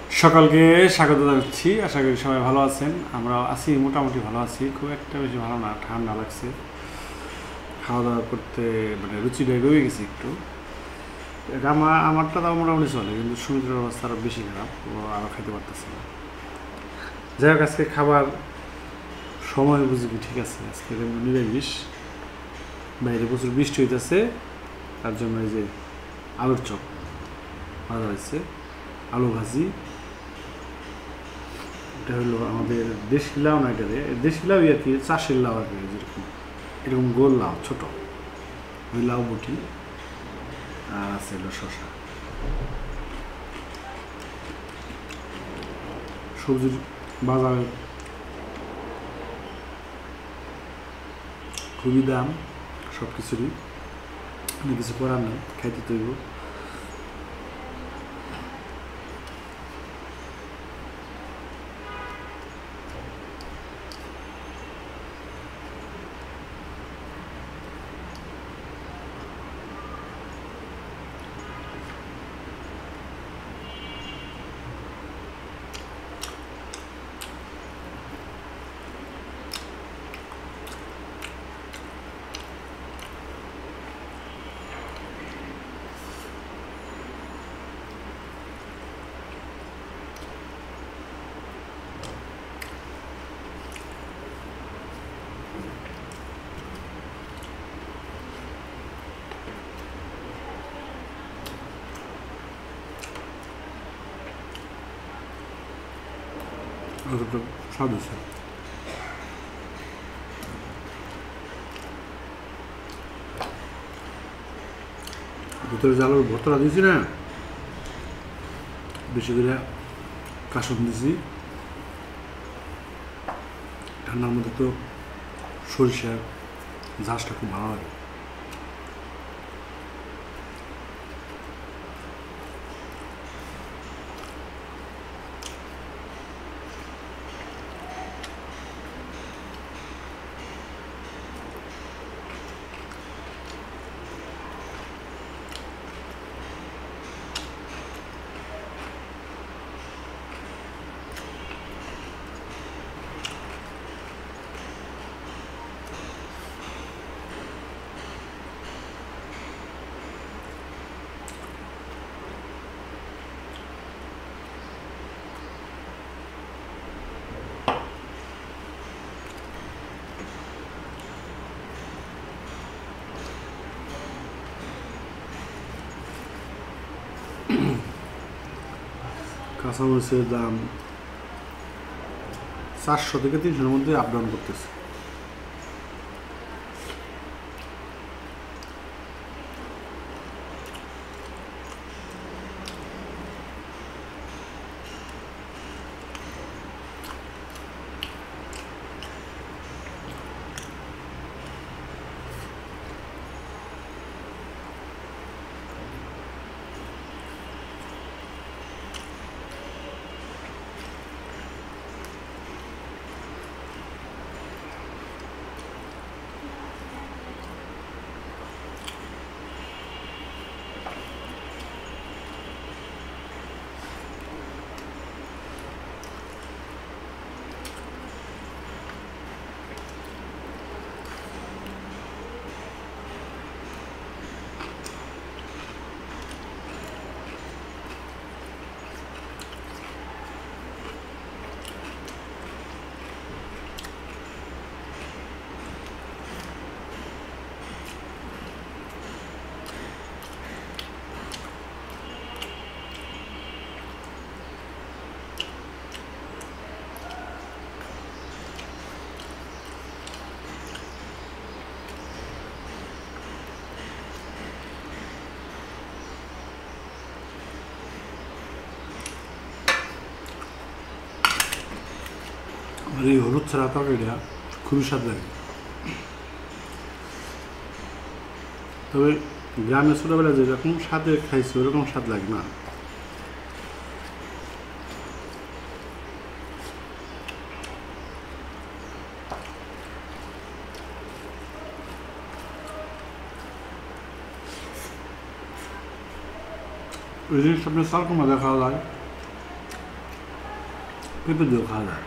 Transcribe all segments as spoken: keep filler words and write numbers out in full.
সকলকে স্বাগত জানাচ্ছি। আশা করি সবাই ভালো আছেন। আমরা আছি, মোটামুটি ভালো আছি, খুব একটা বেশি ভালো না, ঠান্ডা লাগছে। খাওয়া দাওয়া করতে মানে রুচিটা রয়ে গেছে একটু। আমার আমারটা তাও মোটামুটি চলে, কিন্তু সুমিত্রের অবস্থা আরও বেশি খারাপ, ও আরও খেতে পারতেছে না। যাই হোক, আজকে খাবার সময় বুঝি কি ঠিক আছে। আজকে নিরামিষ, বাইরে প্রচুর বৃষ্টি হইতেছে, তার জন্য এই যে আলুর চপ ভাজা হয়েছে, আলু ভাজি। এটা হলো আমাদের দেশি লাউ না, এটারে দেশি লাউ আর কি, চাষের লাউ আর কি, যেরকম এরকম গোল লাউ ছোট, ওই লাউ বুটি। আর আছে হলো শশা। সবজির বাজারে খুবই দাম সব কিছুরই, কিছু করার নেই, খাইতে তৈব। স্বাদ হয়েছে। ভিতরে যে আলুর ভর্তাটা দিয়েছি না, বেশি করে কাসুন দিয়েছি। ঠান্ডার মধ্যে তো সরিষার ঝাঁসটা খুব ভালো লাগে। কাঁচামরিচের দাম চারশো থেকে তিনশোর মধ্যে আপ ডাউন করতেছে। আর এই হলুদ ছাড়া তরকারিটা খুবই স্বাদ লাগে। তবে গ্রামের ছোটোবেলায় যেরকম স্বাদে খাইছি ওরকম স্বাদ লাগে না। ওই জিনিসটা আপনার চালকুমা দেখা যায়, পেঁপে দিয়েও খাওয়া যায়।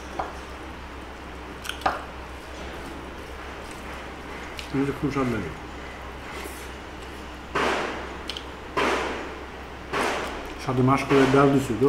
খুব স্বাদ লাগে। সাথে মাস করে ডাল দিচ্ছি তো,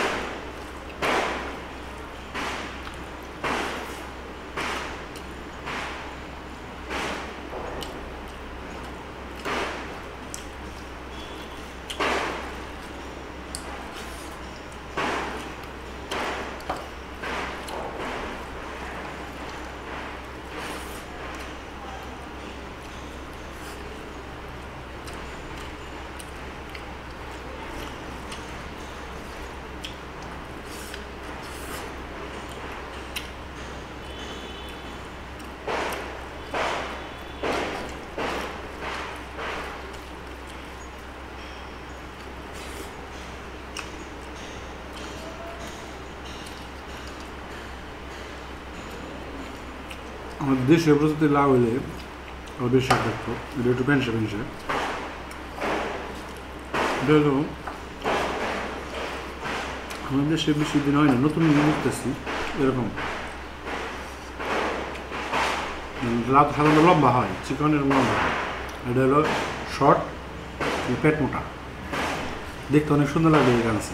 আমাদের দেশে প্রস্তুতি লাভ হইলে আরও বেশি স্বাদ থাকতো। এটা একটু পেনসে পেনসে, এটা হলো আমাদের দেশে বেশি দিন হয় না, নতুন বুঝতেছি এরকম। লাভ সাধারণত লম্বা হয়, চিকনের লম্বা হয়, এটা হলো শর্ট, পেট মোটা, দেখতে অনেক সুন্দর লাগে এই গাছে।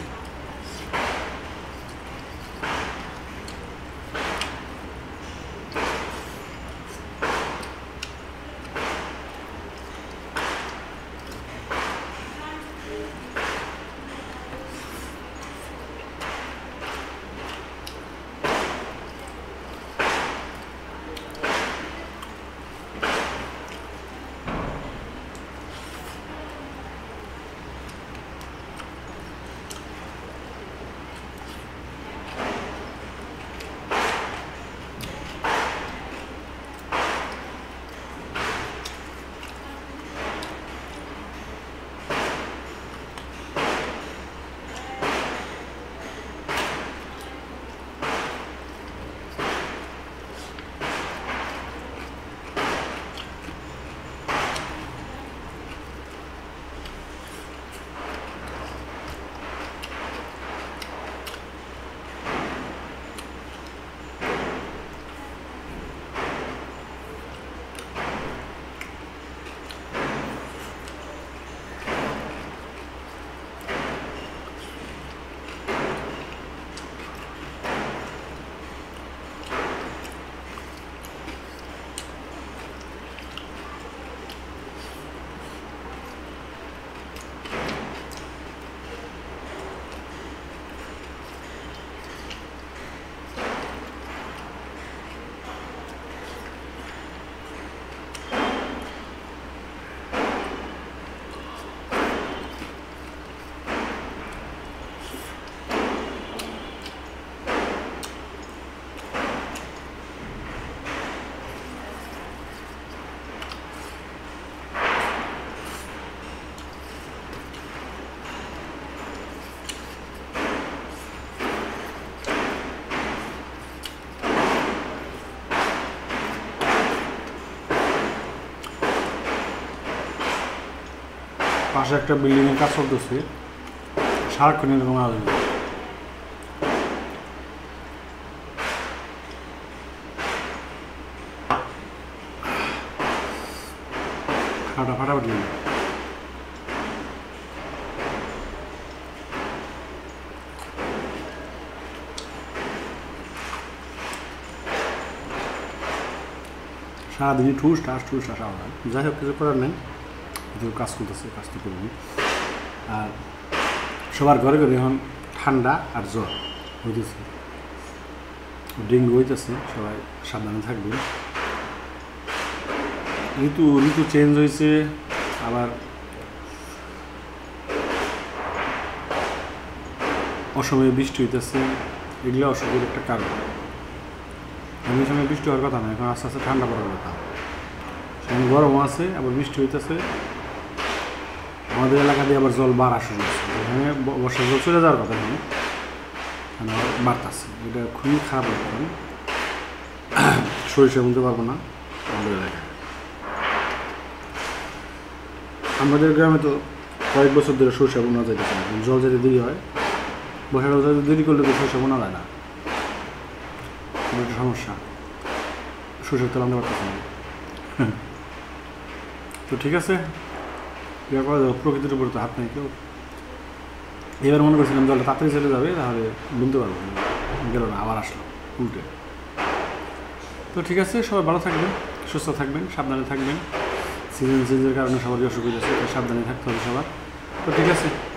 পাশে একটা বিল্ডিংয়ের কাজ চলতেছে, সারাক্ষণ এরকম আওয়াজ হয়। ফাটা ফাটাফাটি লাগে। সারাদিনই ঠুস ঠাস ঠুস ঠাস আওয়াজ হয়। যাই হোক, কিছু করার নেই, কিছু কাজ করতেছে, কাজ তো করবি। আর সবার ঘরে ঘরে এখন ঠান্ডা আর জ্বর হইতেছে, ডেঙ্গু হইতেছে, সবাই সাবধানে থাকবে। ঋতু ঋতু চেঞ্জ হয়েছে, আবার অসময়ে বৃষ্টি হইতেছে, এগুলো অসুখের একটা কারণ। এই সময় বৃষ্টি হওয়ার কথা না, এখন আস্তে আস্তে ঠান্ডা পড়ার কথা। সেখানে গরমও আছে, আবার বৃষ্টি হইতেছে। আমাদের এলাকা দিয়ে আবার জল বাড়া শুরু হচ্ছে, এখানে বর্ষার জল চলে যাওয়ার কথা, এখানে বাড়তেছে। এটা খুবই খারাপ ব্যাপার। সরিষা বলতে পারবো না আমাদের এলাকায়। আমাদের গ্রামে তো কয়েক বছর ধরে সরিষা বোনা যাইতেছে না, জল যেতে দেরি হয়। বর্ষাকাল দেরি করলে তো সরিষা বোনা যায় না। আমার একটু সমস্যা, সরষের তেল আনতে পারতেছি না। তো ঠিক আছে, ইয়া করা যাবে, প্রকৃতির উপরে তো হাত নেই কেউ। এবার মনে করছিলাম জলটা তাড়াতাড়ি চলে যাবে, তাহলে বুনতে পারবো, গেল না, আবার আসলো উল্টে। তো ঠিক আছে, সবাই ভালো থাকবেন, সুস্থ থাকবেন, সাবধানে থাকবেন। সিজন চেঞ্জের কারণে সবারই অসুবিধা আছে, সাবধানে থাকতে হবে সবার। তো ঠিক আছে।